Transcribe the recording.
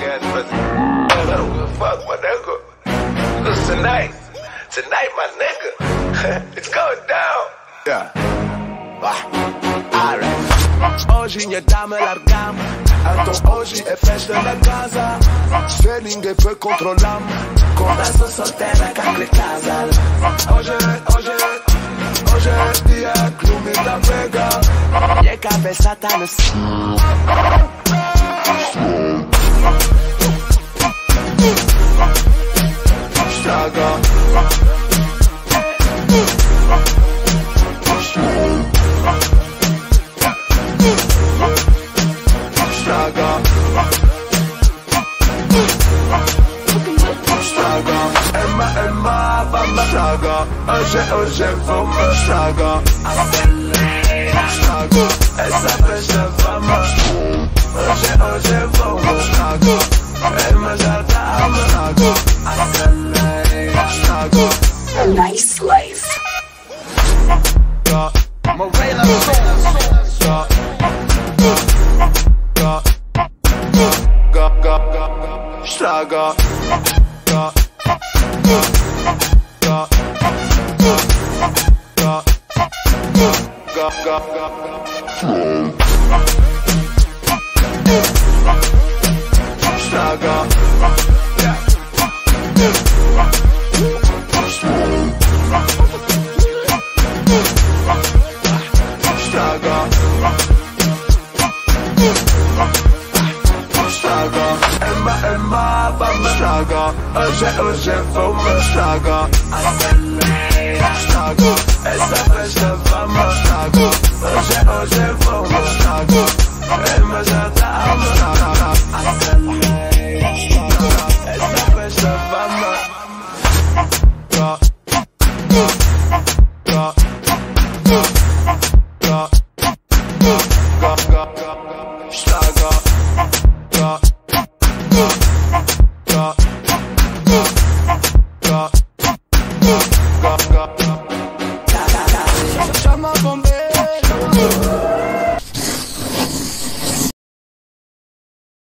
ass brother. I don't give a fuck, my nigga. Cause tonight, my nigga, it's going down. Yeah. Oggi nie damy largam, a to oggi è festa na casa. Se ninguém poi controllam, converso soltera kakle casal. Oggi è dia klumi da vega. Je cabeça tá no Straga. Emma, vamos straga. Hoje vamos straga. Straga. Essa festa vamos. Hoje vamos straga. Emma já tá straga. Straga. A nice life. Morena Straga. Emma, vamos straga. Hoje vamos straga. Straga. Essa festa vamos straga. Hoje vamos straga. Emma já tá straga. Essa festa vamos. Straga.